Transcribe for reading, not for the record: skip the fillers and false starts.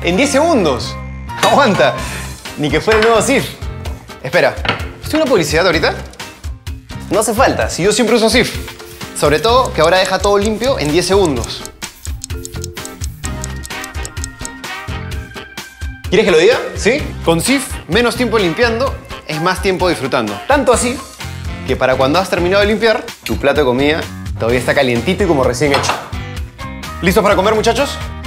en 10 segundos. Aguanta. Ni que fuera el nuevo Cif. Espera, ¿estoy una publicidad ahorita? No hace falta, si yo siempre uso Cif. Sobre todo que ahora deja todo limpio en 10 segundos. ¿Quieres que lo diga? ¿Sí? Con Cif, menos tiempo limpiando, es más tiempo disfrutando. Tanto así que para cuando has terminado de limpiar, tu plato de comida todavía está calientito y como recién hecho. ¿Listos para comer, muchachos?